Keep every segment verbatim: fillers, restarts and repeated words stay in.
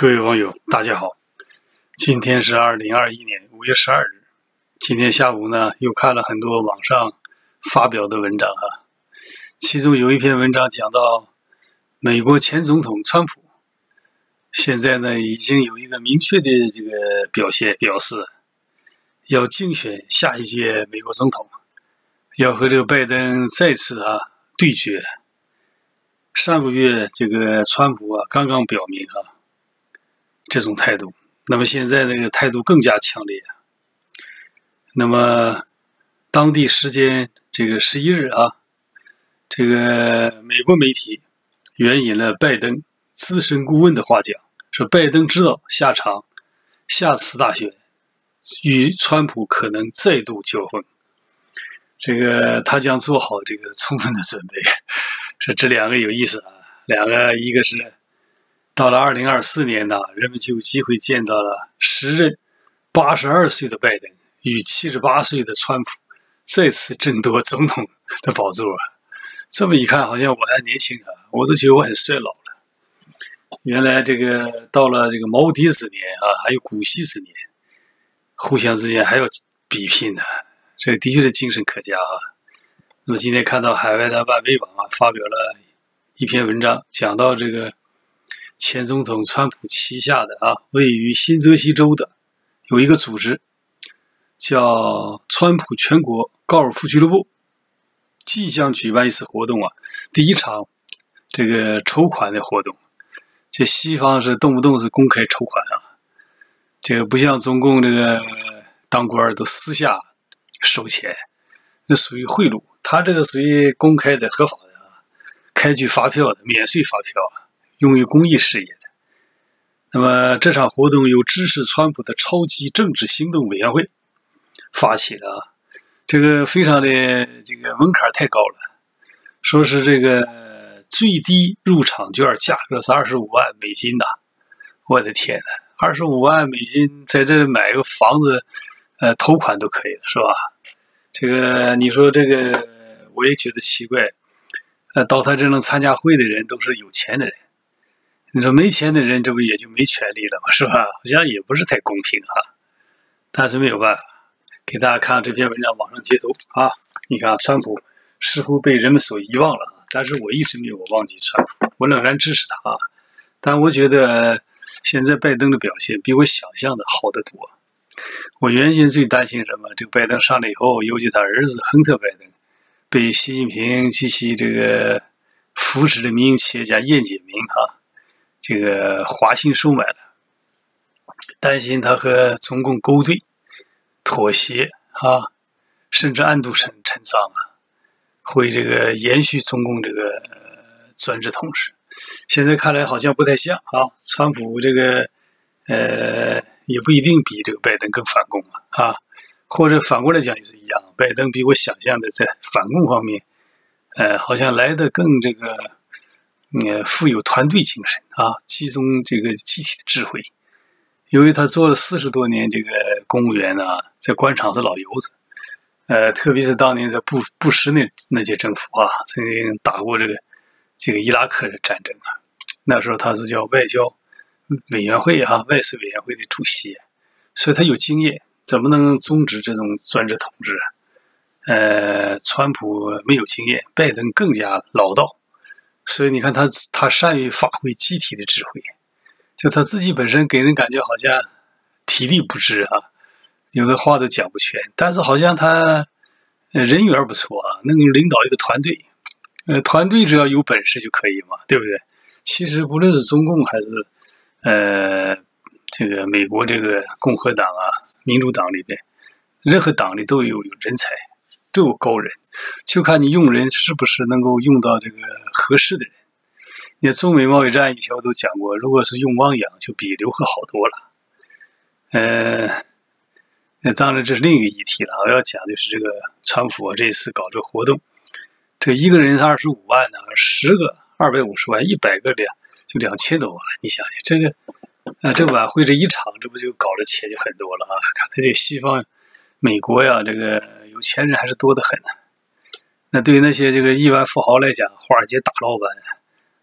各位网友，大家好，今天是二零二一年五月十二日。今天下午呢，又看了很多网上发表的文章啊，其中有一篇文章讲到美国前总统川普，现在呢已经有一个明确的这个表现，表示要竞选下一届美国总统，要和这个拜登再次啊对决。上个月这个川普啊刚刚表明啊这种态度，那么现在这个态度更加强烈。那么当地时间这个十一日啊，这个美国媒体援引了拜登资深顾问的话讲，说拜登知道下场下次大选与川普可能再度交锋，这个他将做好这个充分的准备。说这两个有意思啊，两个一个是到了二零二四年呢，人们就有机会见到了时任八十二岁的拜登与七十八岁的川普再次争夺总统的宝座。这么一看，好像我还年轻啊，我都觉得我很衰老了。原来这个到了这个耄耋之年啊，还有古稀之年，互相之间还要比拼呢，这个的确是精神可嘉啊。那么今天看到海外的万维网啊发表了一篇文章，讲到这个前总统川普旗下的啊，位于新泽西州的有一个组织叫川普全国高尔夫俱乐部，即将举办一次活动啊，第一场这个筹款的活动。这西方是动不动是公开筹款啊，这个不像中共这个当官都私下收钱，那属于贿赂。他这个属于公开的、合法的啊，开具发票的、免税发票啊，用于公益事业的。那么这场活动由支持川普的超级政治行动委员会发起的啊，这个非常的这个门槛太高了，说是这个最低入场券价格是二十五万美金呐！我的天呐，二十五万美金在这买个房子，呃，头款都可以了，是吧？这个你说这个，我也觉得奇怪。呃，到他这能参加会的人都是有钱的人，你说没钱的人，这不也就没权利了吗？是吧？好像也不是太公平啊。但是没有办法，给大家看看这篇文章网上截图啊。你看，川普似乎被人们所遗忘了，但是我一直没有忘记川普，我仍然支持他。但我觉得现在拜登的表现比我想象的好得多。我原先最担心什么？这个拜登上来以后，尤其他儿子亨特·拜登被习近平及其这个扶持的民营企业家叶简明啊，这个华信收买了，担心他和中共勾兑、妥协啊，甚至暗度陈陈仓啊，会这个延续中共这个专制统治。现在看来好像不太像啊，川普这个呃。也不一定比这个拜登更反共啊，啊，或者反过来讲也是一样，拜登比我想象的在反共方面，呃，好像来得更这个，呃，富有团队精神啊，集中这个集体的智慧。由于他做了四十多年这个公务员呢，在官场是老油子，呃，特别是当年在布布什那那届政府啊，曾经打过这个这个伊拉克的战争啊，那时候他是叫外交委员会啊，外事委员会的主席，所以他有经验，怎么能终止这种专制统治？呃，川普没有经验，拜登更加老道，所以你看他他善于发挥集体的智慧，就他自己本身给人感觉好像体力不支啊，有的话都讲不全，但是好像他人缘不错啊，能够领导一个团队，呃，团队只要有本事就可以嘛，对不对？其实不论是中共还是呃，这个美国这个共和党啊、民主党里边，任何党里都有有人才，都有高人，就看你用人是不是能够用到这个合适的人。你看中美贸易战以前我都讲过，如果是用汪洋，就比刘鹤好多了。呃，那当然这是另一个议题了。我要讲就是这个川普、啊、这次搞这个活动，这一个人是二十五万呢，十个二百五十万，一百个两。就两千多万，你想想这个，呃，这晚会这一场，这不就搞了钱就很多了啊！看来这西方、美国呀，这个有钱人还是多得很呢。那对于那些这个亿万富豪来讲，华尔街大老板，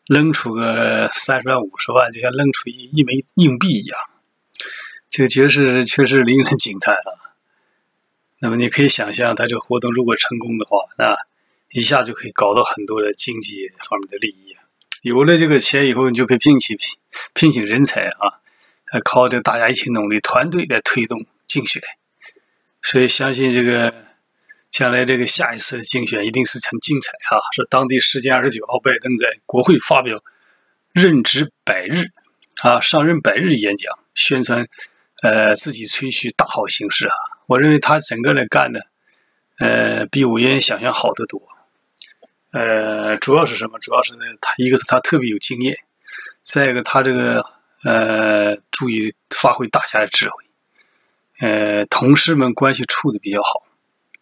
扔出个三十万五十万，就像扔出一一枚硬币一样，这个确实确实令人惊叹啊。那么你可以想象，他这个活动如果成功的话，那一下就可以搞到很多的经济方面的利益。有了这个钱以后，你就可以聘请聘请人才啊，靠着大家一起努力，团队来推动竞选。所以相信这个将来这个下一次的竞选一定是很精彩啊！是当地时间二十九号，拜登在国会发表任职百日啊上任百日演讲，宣传呃自己吹嘘大好形势啊！我认为他整个来干的，呃，比我原先想象好得多。呃，主要是什么？主要是呢，他一个是他特别有经验，再一个他这个呃注意发挥大家的智慧。呃，同事们关系处的比较好。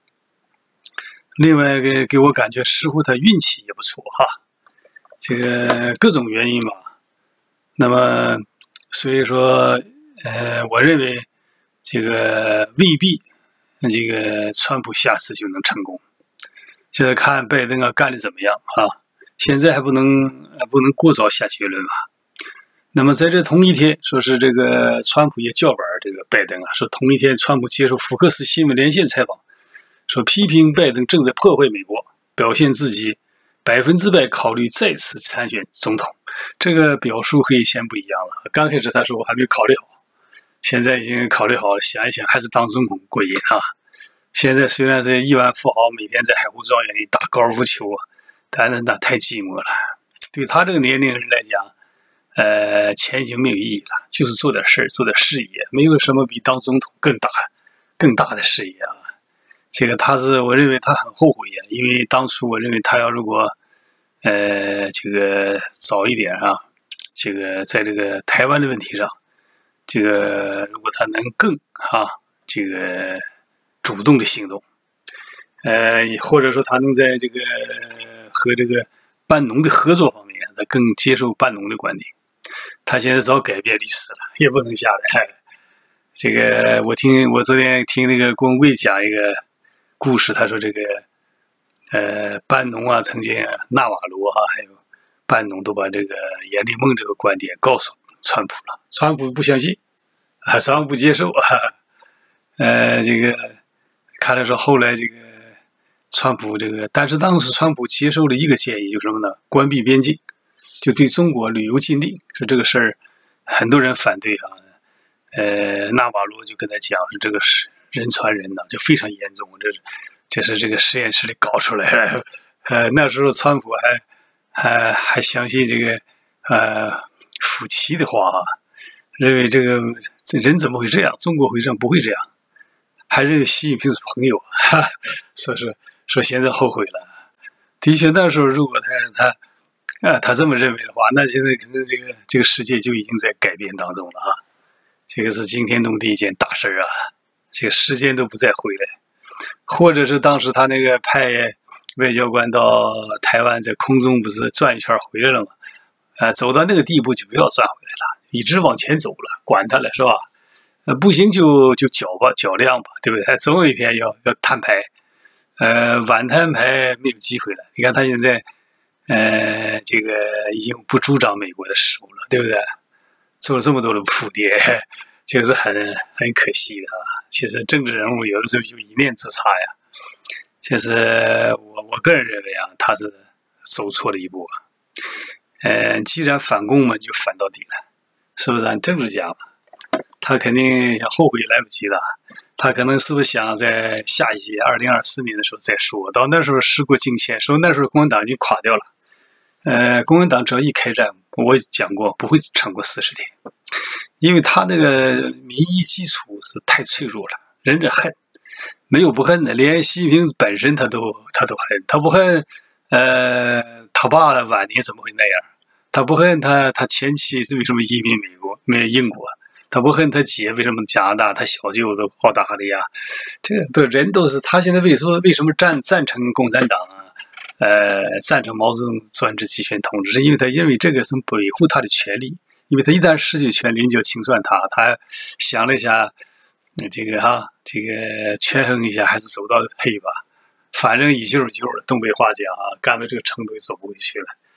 另外一个给我感觉似乎他运气也不错哈，这个各种原因吧。那么所以说，呃，我认为这个未必这个川普下次就能成功，就是看拜登啊干的怎么样啊。现在还不能不能过早下结论吧。那么在这同一天，说是这个川普也叫板这个拜登啊，说同一天川普接受福克斯新闻连线采访，说批评拜登正在破坏美国，表现自己百分之百考虑再次参选总统。这个表述和以前不一样了。刚开始他说我还没考虑好，现在已经考虑好了，想一想还是当总统过瘾啊。现在虽然是亿万富豪，每天在海湖庄园里打高尔夫球，但是那太寂寞了。对他这个年龄人来讲，呃，钱已经没有意义了，就是做点事儿，做点事业，没有什么比当总统更大、更大的事业啊。这个他是，我认为他很后悔呀，因为当初我认为他要如果，呃，这个早一点啊，这个在这个台湾的问题上，这个如果他能更啊，这个主动的行动，呃，或者说他能在这个和这个半农的合作方面，他更接受半农的观点。他现在早改变历史了，也不能下来。这个我听我昨天听那个郭文贵讲一个故事，他说这个呃半农啊，曾经纳瓦罗哈、啊、还有半农都把这个阎立梦这个观点告诉川普了，川普不相信啊，川普不接受啊。呃，这个看来说后来这个川普这个，但是当时川普接受了一个建议，就是什么呢？关闭边境。就对中国旅游禁令，说这个事儿很多人反对啊。呃，纳瓦罗就跟他讲，是这个是人传人呢，就非常严重，这是这是这个实验室里搞出来的。呃，那时候川普还还还相信这个呃福奇的话啊，认为这个这人怎么会这样？中国会这样不会这样？还认为习近平是朋友，哈，说是说现在后悔了。的确，那时候如果他他。啊，他这么认为的话，那现在可能这个这个世界就已经在改变当中了啊！这个是惊天动地一件大事啊！这个时间都不再回来，或者是当时他那个派外交官到台湾，在空中不是转一圈回来了吗？啊，走到那个地步就不要转回来了，一直往前走了，管他了是吧？呃，不行就就较吧，较量吧，对不对？总有一天要要摊牌，呃，晚摊牌没有机会了。你看他现在。呃，这个已经不主张美国的事务了，对不对？做了这么多的铺垫，这个是很很可惜的啊。其实政治人物有的时候就一念之差呀。其实我我个人认为啊，他是走错了一步啊。呃，既然反攻嘛，就反到底了，是不是？按政治家嘛，他肯定后悔来不及了。他可能是不是想在下一届二零二四年的时候再说？到那时候时过境迁，说那时候共产党已经垮掉了。呃，共产党只要一开战，我讲过不会撑过四十天，因为他那个民意基础是太脆弱了，人着恨，没有不恨的，连习近平本身他都他都恨，他不恨，呃，他爸的晚年怎么会那样？他不恨他他前妻是为什么移民美国，没英国？他不恨他姐为什么加拿大，他小舅都澳大利亚，这个的人都是他现在为什么为什么赞赞成共产党啊？呃，赞成毛泽东专制集权统治，是因为他认为这个是维护他的权利，因为他一旦失去权利，人就要清算他。他想了一下，这个哈，这个权衡一下，还是走到黑吧。反正一旧一旧的，东北话讲啊，干到这个程度也走不回去了。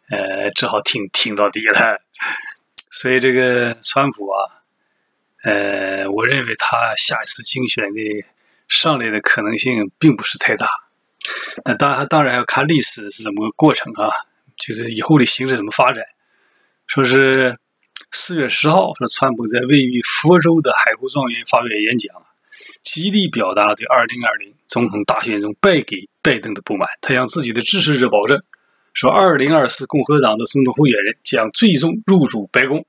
呃，只好挺挺到底了。所以这个川普啊，呃，我认为他下一次竞选的上来的可能性并不是太大。那当然，当然要看历史是怎么个过程啊，就是以后的形势怎么发展。说是四月十号，说川普在位于佛州的海湖庄园发表演讲，极力表达对二零二零总统大选中败给拜登的不满。他向自己的支持者保证，说二零二四共和党的总统候选人将最终入主白宫。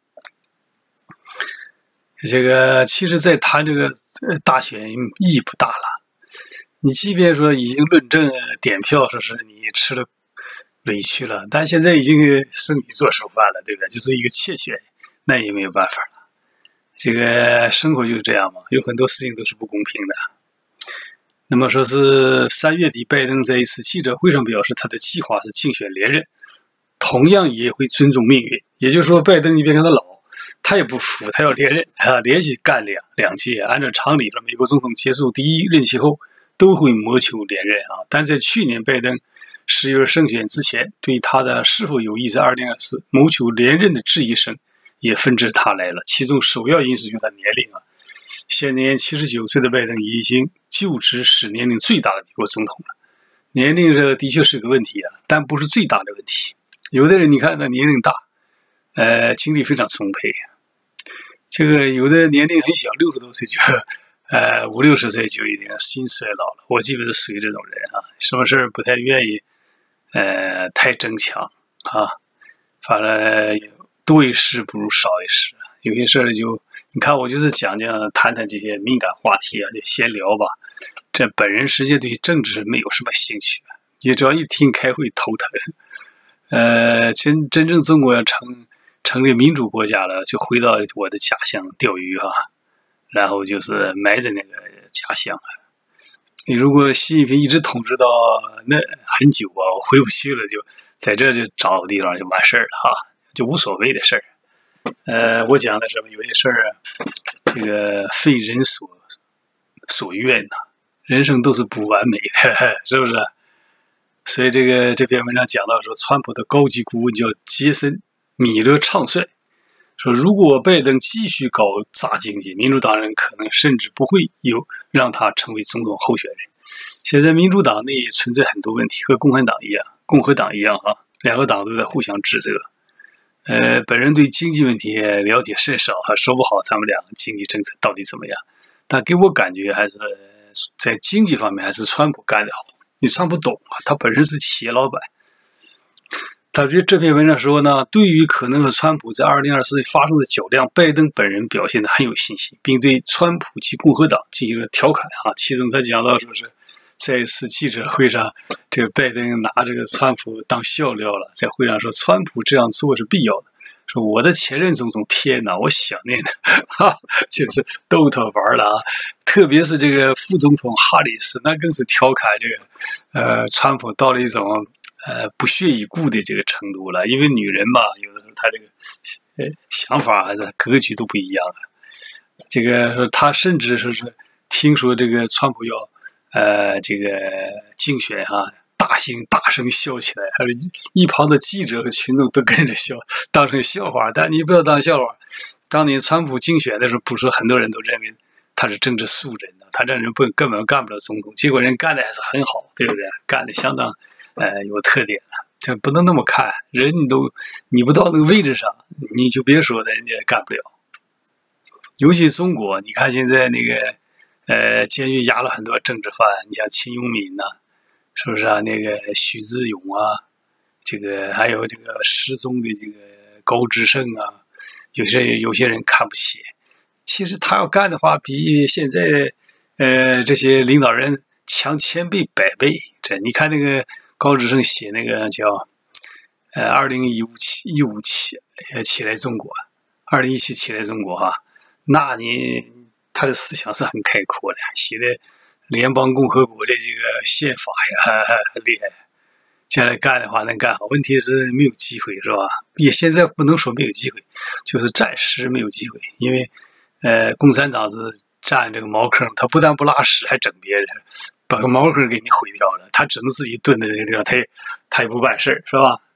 这个其实在谈这个大选意义不大了。你即便说已经论证点票，说是你吃了委屈了，但现在已经生米做熟饭了，对吧？就是一个窃选，那也没有办法了。这个生活就是这样嘛，有很多事情都是不公平的。那么说是三月底，拜登在一次记者会上表示，他的计划是竞选连任，同样也会尊重命运。也就是说，拜登你别看他老，他也不服，他要连任啊，连续干两两届。按照常理说，美国总统结束第一任期后都会谋求连任啊。但在去年拜登十月胜选之前，对他的是否有意在二零二四谋求连任的质疑声也纷至沓来了。其中首要因素就是他年龄啊，现年七十九岁的拜登已经就职时年龄最大的美国总统了。年龄这的确是个问题啊，但不是最大的问题。有的人你看他年龄大，呃，精力非常充沛，这个有的年龄很小，六十多岁就，呃，五六十岁就已经心衰老了。我基本是属于这种人啊，什么事儿不太愿意，呃，太争抢啊，反正多一事不如少一事。有些事儿就，你看我就是讲讲谈谈这些敏感话题啊，就闲聊吧。这本人实际对政治没有什么兴趣，你只要一听开会头疼。呃，真真正中国要成成立民主国家了，就回到我的家乡钓鱼啊，然后就是埋在那个家乡啊。你如果习近平一直统治到那很久啊，我回不去了，就在这就找个地方就完事儿了哈，就无所谓的事儿。呃，我讲的什么有些事儿啊，这个非人所所愿呐、啊，人生都是不完美的，是不是？所以这个这篇文章讲到说，川普的高级顾问叫杰森·米勒唱帅，说如果拜登继续搞砸经济，民主党人可能甚至不会有让他成为总统候选人。现在民主党内存在很多问题，和共和党一样，共和党一样哈，两个党都在互相指责。呃，本人对经济问题了解甚少，还说不好他们俩经济政策到底怎么样。但给我感觉还是在经济方面还是川普干得好。你川普懂啊，他本身是企业老板。他对这篇文章说呢，对于可能和川普在二零二四年发生的较量，拜登本人表现得很有信心，并对川普及共和党进行了调侃啊。其中他讲到说是在一次记者会上，这个拜登拿这个川普当笑料了，在会上说川普这样做是必要的。说我的前任总统，天哪，我想念的，哈，就是逗他玩了啊！特别是这个副总统哈里斯，那更是调侃这个，呃，川普到了一种呃不屑一顾的这个程度了。因为女人嘛，有的时候她这个呃想法、格局都不一样啊。这个说他甚至说是听说这个川普要呃这个竞选啊。大声大声笑起来，还有一旁的记者和群众都跟着笑，当成笑话。但你不要当笑话。当年川普竞选的时候，不是很多人都认为他是政治素人的，他这人不根本干不了总统，结果人干的还是很好，对不对？干的相当呃有特点的，这不能那么看。人你都你不到那个位置上，你就别说的人家干不了。尤其中国，你看现在那个呃监狱押了很多政治犯，你像秦永敏呐、啊。是不是啊？那个许志勇啊，这个还有这个失踪的这个高志胜啊，有些有些人看不起。其实他要干的话，比现在呃这些领导人强千倍百倍。这你看那个高志胜写那个叫呃二零一五起一五起呃起来中国，二零一七起来中国哈，那你他的思想是很开阔的，写的。联邦共和国的这个宪法呀，很厉害。将来干的话能干好，问题是没有机会，是吧？也现在不能说没有机会，就是暂时没有机会，因为呃，共产党是占这个茅坑，他不但不拉屎，还整别人，把个茅坑给你毁掉了，他只能自己蹲在那个地方，他也他也不办事，是吧？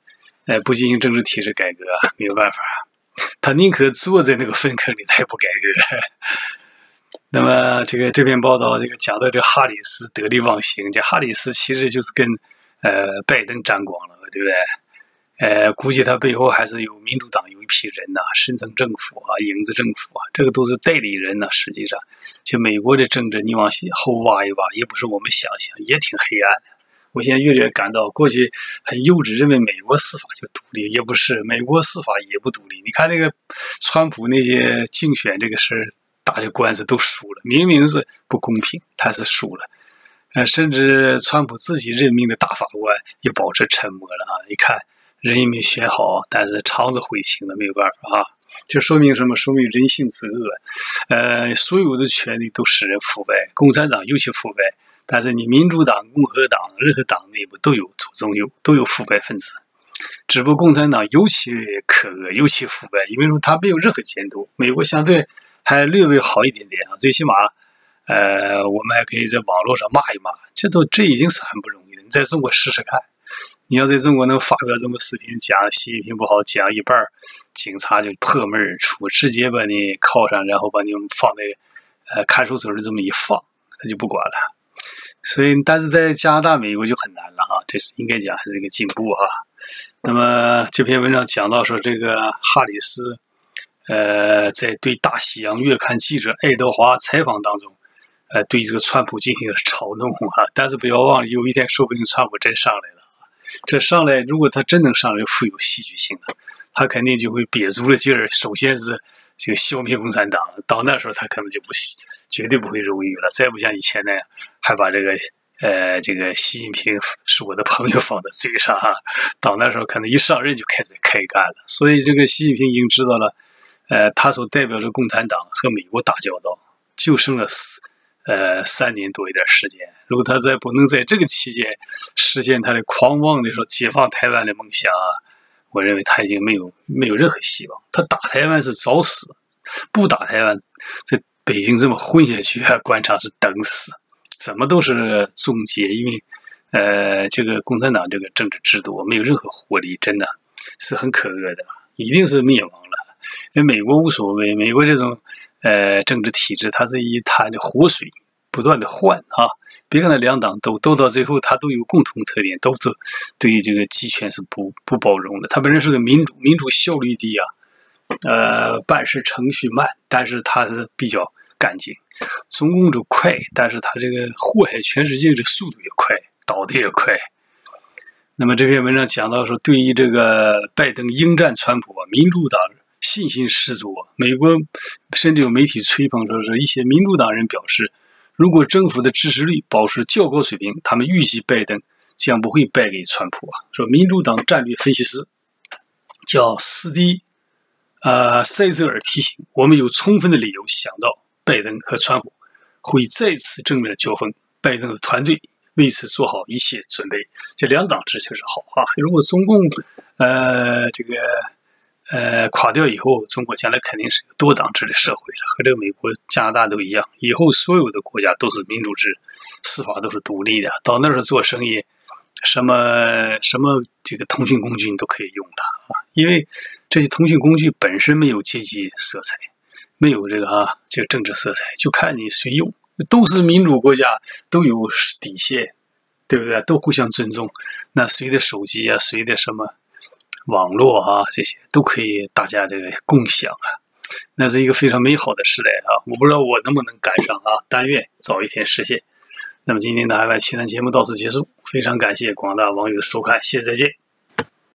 呃，不进行政治体制改革，没有办法，他宁可坐在那个粪坑里，他也不改革。那么这个这篇报道这个讲到这哈里斯得利忘形，这哈里斯其实就是跟呃拜登沾光了，对不对？呃，估计他背后还是有民主党有一批人呐、啊，深层政府啊、影子政府啊，这个都是代理人呐、啊。实际上，就美国的政治，你往后挖一挖，也不是我们想象，也挺黑暗的。我现在越来越感到，过去很幼稚，认为美国司法就独立，也不是，美国司法也不独立。你看那个川普那些竞选这个事儿，打这官司都输了，明明是不公平，他是输了。呃，甚至川普自己任命的大法官也保持沉默了啊！你看。人也没选好，但是肠子悔青了，没有办法啊！这说明什么？说明人性之恶。呃，所有的权利都使人腐败，共产党尤其腐败。但是你民主党、共和党，任何党内部都有祖宗有都有腐败分子。只不过共产党尤其可恶，尤其腐败，因为说他没有任何监督。美国相对还略微好一点点啊，最起码，呃，我们还可以在网络上骂一骂，这都这已经是很不容易的。你在中国试试看。你要在中国能发表这么视频讲习近平不好，讲一半警察就破门而出，直接把你铐上，然后把你放在呃看守所里这么一放，他就不管了。所以，但是在加拿大、美国就很难了哈，这是应该讲还是一个进步哈。那么这篇文章讲到说，这个哈里斯呃在对大西洋月刊记者爱德华采访当中，呃对这个川普进行了嘲弄哈，但是不要忘了，有一天说不定川普真上来了。这上来，如果他真能上来，富有戏剧性的，他肯定就会憋足了劲儿。首先是这个消灭共产党，到那时候他可能就不绝对不会犹豫了，再不像以前那样，还把这个呃这个习近平是我的朋友放在嘴上哈。到那时候可能一上任就开始开干了。所以这个习近平已经知道了，呃，他所代表着共产党和美国打交道，就剩了四。呃，三年多一点时间，如果他再不能在这个期间实现他的狂妄的说解放台湾的梦想啊，我认为他已经没有没有任何希望。他打台湾是找死，不打台湾，在北京这么混下去，官场是等死，怎么都是终结。因为呃，这个共产党这个政治制度没有任何活力，真的是很可恶的，一定是灭亡了。因为美国无所谓，美国这种。呃，政治体制它是以它的活水不断的换啊，别看它两党斗斗到最后，它都有共同特点，都是对于这个集权是不不包容的。它本身是个民主，民主效率低啊，呃，办事程序慢，但是它是比较干净。中共就快，但是它这个祸害全世界的速度也快，倒的也快。那么这篇文章讲到说，对于这个拜登迎战川普啊，民主党。信心十足，美国甚至有媒体吹捧说，是一些民主党人表示，如果政府的支持率保持较高水平，他们预计拜登将不会败给川普啊。说民主党战略分析师叫斯蒂呃塞泽尔提醒，我们有充分的理由想到拜登和川普会再次正面交锋，拜登的团队为此做好一切准备。这两党制确实好啊。如果中共呃这个。呃，垮掉以后，中国将来肯定是个多党制的社会了，和这个美国、加拿大都一样。以后所有的国家都是民主制，司法都是独立的。到那时候做生意，什么什么这个通讯工具你都可以用的啊，因为这些通讯工具本身没有阶级色彩，没有这个啊这个政治色彩，就看你谁用。都是民主国家，都有底线，对不对？都互相尊重。那谁的手机啊，谁的什么？网络啊，这些都可以大家这个共享啊，那是一个非常美好的时代啊！我不知道我能不能赶上啊，但愿早一天实现。那么今天的海外奇谈节目到此结束，非常感谢广大网友的收看，谢谢再见。